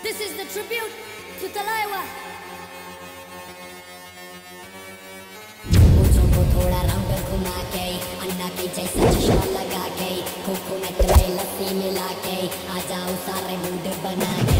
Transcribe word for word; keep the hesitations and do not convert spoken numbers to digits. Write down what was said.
This is the tribute to Talaiwa. मुझो को थोड़ा round घुमा के अन्ना की जैसा चश्मा लगा के कोकोनट में लस्सी मिला के आ जाओ सारे मूड बना के